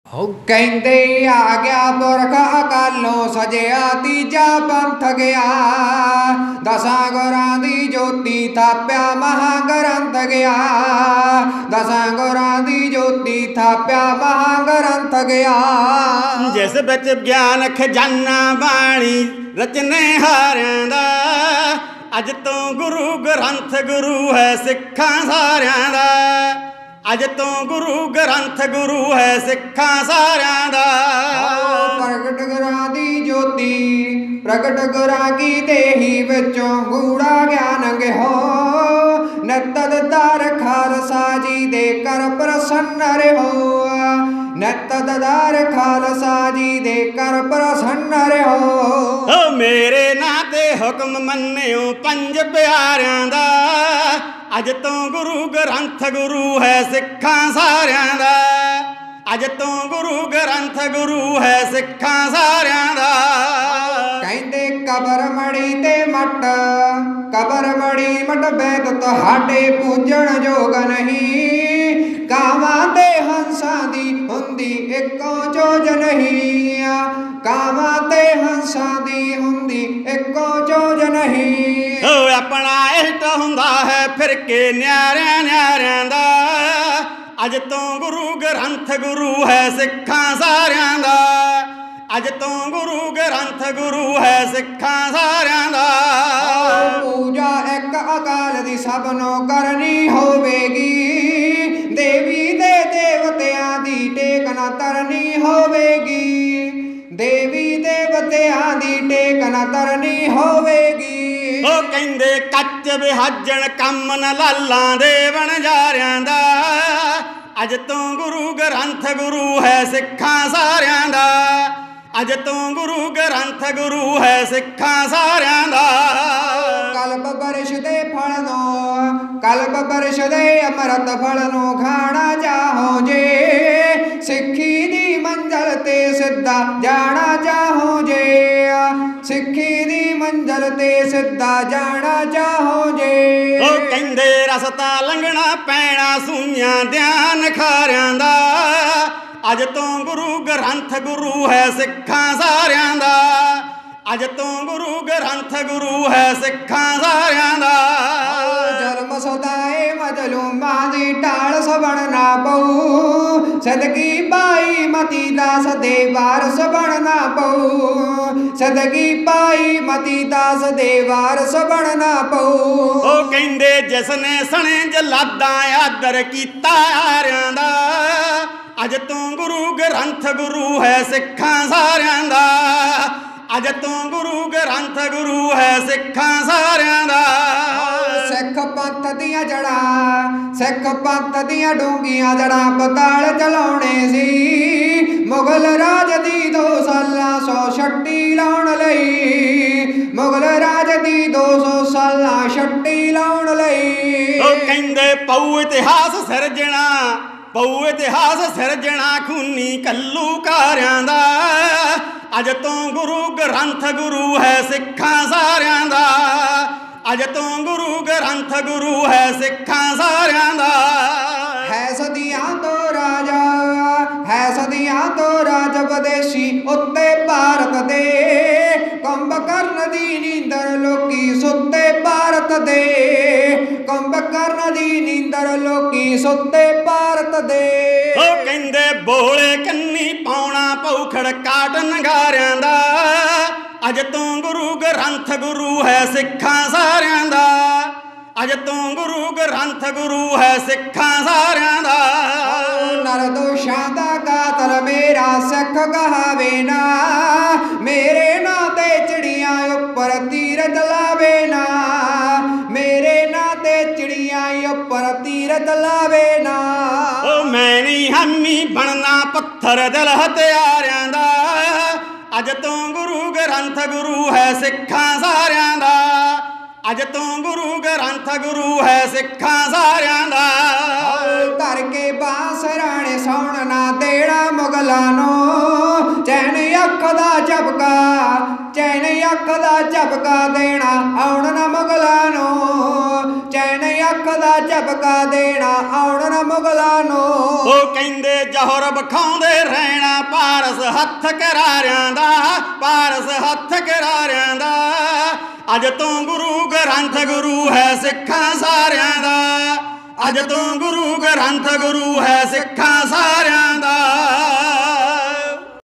ਕਹਿੰਦੇ ਆ ਗਿਆ ਪੁਰਖ ਅਕਾਲੋਂ ਸਜਿਆ ਤੀਜਾ ਪੰਥ ਗਿਆ। ਦਸਾਂ ਗੁਰਾਂ ਦੀ ਜੋਤੀ ਥਾਪਿਆ ਮਹਾਂਗ੍ਰੰਥ ਗਿਆ। ਦਸਾਂ ਗੁਰਾਂ ਦੀ ਜੋਤੀ ਥਾਪਿਆ ਮਹਾਂਗ੍ਰੰਥ ਗਿਆ। ਜਿਸ ਵਿੱਚ ਗਿਆਨ ਖਜ਼ਾਨਾ ਬਾਣੀ ਰਚਨੇ ਹਾਰਿਆਂ ਦਾ। ਅੱਜ ਤੋਂ ਗੁਰੂ ਗ੍ਰੰਥ ਗੁਰੂ ਹੈ ਸਿੱਖਾਂ ਸਾਰਿਆਂ ਦਾ। ਅੱਜ ਤੋਂ ਗੁਰੂ ਗ੍ਰੰਥ ਗੁਰੂ ਹੈ ਸਿੱਖਾਂ ਸਾਰਿਆਂ ਦਾ। ਪ੍ਰਗਟ ਗੁਰਾਂ ਦੀ ਜੋਤੀ ਪ੍ਰਗਟ ਗੁਰਾਂ ਕੀ ਦੇਹੀ ਵਿੱਚੋਂ ਗੂੜਾ ਗਿਆਨ ਗਿਹੋ। ਨਿਤ ਦਰ ਖਾਲਸਾ ਜੀ ਦੇ ਕਰ ਪ੍ਰਸੰਨ ਰਹੋ। ਨਿਤ ਦਰ ਖਾਲਸਾ ਜੀ ਦੇ ਕਰ ਪ੍ਰਸੰਨ ਰਹੋ। ਮੇਰੇ ਨਾਂ ਤੇ ਹੁਕਮ ਮੰਨਿਓ ਪੰਜ ਪਿਆਰਿਆਂ ਦਾ। ਅੱਜ ਤੋਂ ਗੁਰੂ ਗ੍ਰੰਥ ਗੁਰੂ ਹੈ ਸਿੱਖਾਂ ਸਾਰਿਆਂ ਦਾ। ਅੱਜ ਤੋਂ ਗੁਰੂ ਗ੍ਰੰਥ ਗੁਰੂ ਹੈ ਸਿੱਖਾਂ ਸਾਰਿਆਂ ਦਾ। ਕਹਿੰਦੇ ਕਬਰ ਮੜੀ ਤੇ ਮਟ ਕਬਰ ਮੜੀ ਮਟ ਬੈਦ ਤੁਹਾਡੇ ਪੂਜਣ ਜੋਗ ਨਹੀਂ। ਕਾਵਾਂ ਤੇ ਹੰਸਾਂ ਦੀ ਹੁੰਦੀ ਇੱਕੋ ਚੋਜ ਨਹੀਂ। ਕਾਵਾਂ ਤੇ ਹੰਸਾਂ ਦੀ ਹੁੰਦੀ ਇੱਕੋ ਚੋਜ ਨਹੀਂ। ਆਪਣਾ ਇਸ਼ਟ ਹੁੰਦਾ ਹੈ ਫਿਰ ਕੇ ਨਿਆਰਿਆਂ ਨਿਆਰਿਆਂ ਦਾ। ਅੱਜ ਤੋਂ ਗੁਰੂ ਗ੍ਰੰਥ ਗੁਰੂ ਹੈ ਸਿੱਖਾਂ ਸਾਰਿਆਂ ਦਾ। ਅੱਜ ਤੋਂ ਗੁਰੂ ਗ੍ਰੰਥ ਗੁਰੂ ਹੈ ਸਿੱਖਾਂ ਸਾਰਿਆਂ ਦਾ। ਪੂਜਾ ਇੱਕ ਅਕਾਲ ਦੀ ਸਭ ਨੂੰ ਕਰਨੀ ਹੋਵੇਗੀ। ਦੇਵੀ ਦੇ ਦੇਵਤਿਆਂ ਦੀ ਟੇਕ ਨਾ ਤਰਨੀ ਹੋਵੇਗੀ। ਦੇਵੀ ਦੇਵਤਿਆਂ ਦੀ ਟੇਕ ਨਾ ਤਰਨੀ ਹੋਵੇਗੀ। ਉਹ ਕਹਿੰਦੇ ਕੱਚ ਵਿਹਾਜਣ ਕੰਮ ਨ ਲਾਲਾਂ ਦੇ ਵਣਜਾਰਿਆਂ ਦਾ। ਅੱਜ ਤੋਂ ਗੁਰੂ ਗ੍ਰੰਥ ਗੁਰੂ ਹੈ ਸਿੱਖਾਂ ਸਾਰਿਆਂ ਦਾ। ਅੱਜ ਤੋਂ ਗੁਰੂ ਗ੍ਰੰਥ ਗੁਰੂ ਹੈ ਸਿੱਖਾਂ ਸਾਰਿਆਂ ਦਾ। ਕਲਪ ਬਰਸ਼ ਦੇ ਫਲ ਨੂੰ ਕਲਪ ਬਰਸ਼ ਦੇ ਅੰਮ੍ਰਿਤ ਫਲ ਨੂੰ ਖਾਣਾ ਚਾਹੋ ਜੇ। ਸਿੱਖੀ ਦੀ ਮੰਜ਼ਲ ਤੇ ਸਿੱਧਾ ਜਾਣਾ ਚਾਹੋ ਜੇ। ਸਿੱਖੀ ਦੀ ਮੰਜ਼ਲ ਤੇ ਸਿੱਧਾ ਜਾਣਾ ਚਾਹੋ ਜੇ। ਉਹ ਕਹਿੰਦੇ ਰਸਤਾ ਲੰਘਣਾ ਪੈਣਾ ਸੂਈਆਂ ਧਿਆਨ ਖਾਰਿਆਂ ਦਾ। ਅੱਜ ਤੋਂ ਗੁਰੂ ਗ੍ਰੰਥ ਗੁਰੂ ਹੈ ਸਿੱਖਾਂ ਸਾਰਿਆਂ ਦਾ। ਅੱਜ ਤੋਂ ਗੁਰੂ ਗ੍ਰੰਥ ਗੁਰੂ ਹੈ ਸਿੱਖਾਂ ਸਾਰਿਆਂ ਦਾ। ਜਨਮ ਸਦਾਏ ਮਜਲੂਮਾਂ ਦੀ ਢਾਲ ਸਵਣ ਨਾ ਪਊ। ਸਦਕੀ ਪਾਈ ਮਤੀ ਦਾਸ ਦੇ ਵਾਰਸ ਬਣਨਾ ਪਊ। ਸਦਕੀ ਪਾਈ ਮਤੀ ਦਾਸ ਦੇ ਵਾਰਸ ਬਣਨਾ ਪਊ। ਉਹ ਕਹਿੰਦੇ ਜਿਸ ਨੇ ਸਣੇ ਜਲਾਦਾਂ ਆਦਰ ਕੀਤਾ ਆਰਿਆਂ ਦਾ। ਅੱਜ ਤੋਂ ਗੁਰੂ ਗ੍ਰੰਥ ਗੁਰੂ ਹੈ ਸਿੱਖਾਂ ਸਾਰਿਆਂ ਦਾ। ਅੱਜ ਤੋਂ ਗੁਰੂ ਗ੍ਰੰਥ ਗੁਰੂ ਹੈ ਸਿੱਖਾਂ ਸਾਰਿਆਂ ਦਾ। ਸਿੱਖ ਪੰਥ ਦੀਆਂ ਜੜ੍ਹਾਂ ਸਿੱਖ ਪੰਥ ਦੀਆਂ ਡੂੰਘੀਆਂ ਜੜ੍ਹਾਂ ਪਤਾਲ ਚਲਾਉਣੇ ਸੀ। ਮੁਗਲ ਰਾਜ ਦੀ 2 ਸਾਲਾਂ 100 ਛੱਟੀ ਲਾਉਣ ਲਈ। ਮੁਗਲ ਰਾਜ ਦੀ 200 ਸਾਲਾਂ ਛੱਟੀ ਲਾਉਣ ਲਈ। ਉਹ ਕਹਿੰਦੇ ਪਊ ਇਤਿਹਾਸ ਸਿਰਜਣਾ ਪਊ ਇਤਿਹਾਸ ਸਿਰਜਣਾ ਖੂਨੀ ਘੱਲੂਕਾਰਿਆਂ ਦਾ। ਅੱਜ ਤੋਂ ਗੁਰੂ ਗ੍ਰੰਥ ਗੁਰੂ ਹੈ ਸਿੱਖਾਂ ਸਾਰਿਆਂ ਦਾ। ਅੱਜ ਤੋਂ ਗੁਰੂ ਗ੍ਰੰਥ ਗੁਰੂ ਹੈ ਸਿੱਖਾਂ ਸਾਰਿਆਂ ਦਾ। ਹੈ ਸਦੀਆਂ ਤੋਂ ਰਾਜਾ ਹੈ ਸਦੀਆਂ ਤੋਂ ਰਾਜ ਵਿਦੇਸ਼ੀ ਉੱਤੇ ਭਾਰਤ ਦੇ। ਕੁੰਭਕਰਨ ਦੀ ਨੀਂਦਰ ਲੋਕੀ ਸੁੱਤੇ ਭਾਰਤ ਦੇ। ਕੁੰਭਕਰਨ ਦੀ ਨੀਂਦਰ ਲੋਕੀ ਸੁੱਤੇ ਭਾਰਤ ਦੇ। ਉਹ ਕਹਿੰਦੇ ਬੋਲੇ ਕੰਨੀ ਪਾਉਣਾ ਪਊ ਖੜਕਾਟ ਨਗਾਰਿਆਂ ਦਾ। ਅੱਜ ਤੋਂ ਗੁਰੂ ਗ੍ਰੰਥ ਗੁਰੂ ਹੈ ਸਿੱਖਾਂ ਸਾਰਿਆਂ ਦਾ। ਅੱਜ ਤੋਂ ਗੁਰੂ ਗ੍ਰੰਥ ਗੁਰੂ ਹੈ ਸਿੱਖਾਂ ਸਾਰਿਆਂ ਦਾ। ਨਰਦੋਸ਼ਾਂ ਦਾ ਕਾਤਲ ਮੇਰਾ ਸਿੱਖ ਕਹਾਵੇ ਨਾ। ਮੇਰੇ ਨਾਂ ਤੇ ਚਿੜੀਆਂ ਉੱਪਰ ਤੀਰ ਚਲਾਵੇ ਨਾ। ਮੇਰੇ ਨਾਂ ਤੇ ਚਿੜੀਆਂ ਉੱਪਰ ਤੀਰ ਚਲਾਵੇ ਨਾ। ਉਹ ਮੈਂ ਨਹੀਂ ਹਾਮੀ ਬਣਨਾ ਪੱਥਰ ਦਿਲ ਹਥਿਆਰਿਆਂ ਦਾ। ਅੱਜ ਤੋਂ ਗੁਰੂ ਗ੍ਰੰਥ ਗੁਰੂ ਹੈ ਸਿੱਖਾਂ ਸਾਰਿਆਂ ਦਾ। ਅੱਜ ਤੋਂ ਗੁਰੂ ਗ੍ਰੰਥ ਗੁਰੂ ਹੈ ਸਿੱਖਾਂ ਸਾਰਿਆਂ ਦਾ। ਧਰ ਕੇ ਬਾਂਸਰਾਣੇ ਸੌਣ ਨਾ ਦੇਣਾ ਮੁਗਲਾਂ ਨੂੰ। ਚੈਨ ਅੱਖ ਦਾ ਝਪਕਾ ਚੈਨ ਅੱਖ ਦਾ ਝਪਕਾ ਦੇਣਾ ਆਉਣ ਨਾ ਮੁਗਲਾਂ ਨੂੰ। ਚੈਨ ਅੱਖ ਦਾ ਝਪਕਾ ਦੇਣਾ ਆਉਣ ਨਾ ਮੁਗਲਾਂ ਨੂੰ। ਉਹ ਕਹਿੰਦੇ ਜਹਰ ਵਿਖਾਉਂਦੇ ਰਹਿਣਾ ਪਾਰਸ ਹੱਥ ਕਰਾਰਿਆਂ ਦਾ, ਪਾਰਸ ਹੱਥ ਕਰਾਰਿਆਂ ਦਾ। ਅੱਜ ਤੋਂ ਗੁਰੂ ਗ੍ਰੰਥ ਗੁਰੂ ਹੈ ਸਿੱਖਾਂ ਸਾਰਿਆਂ ਦਾ, ਅੱਜ ਤੋਂ ਗੁਰੂ ਗ੍ਰੰਥ ਗੁਰੂ ਹੈ ਸਿੱਖਾਂ ਸਾਰਿਆਂ